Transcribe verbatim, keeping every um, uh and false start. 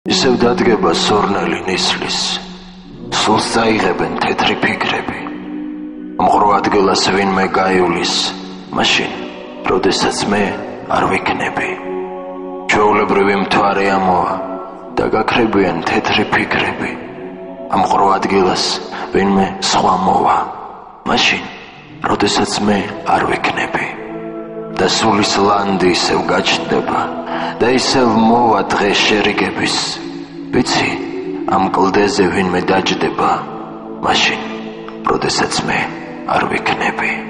ისევ დადგება სორნელი ნისლის, სულს წაიღებენ თეთრი ფიქრები. ამღრუ ადგილას ვინმე გაივლის, მაშინ, როდესაც მე არ ვიქნები. ჩვეულებრივი მთვარე ამოვა და გაქრებიან თეთრი ფიქრები. ამღრუ ადგილას ვინმე სხვა მოვა, მაშინ, როდესაც მე არ ვიქნები. და სულის ლანდი ისევ გაჩნდება და ისევ მოვა დღე შერიგების. ვიცი, ამ კლდეზე ვინმე დაჯდება, მაშინ, როდესაც მე არ ვიქნები.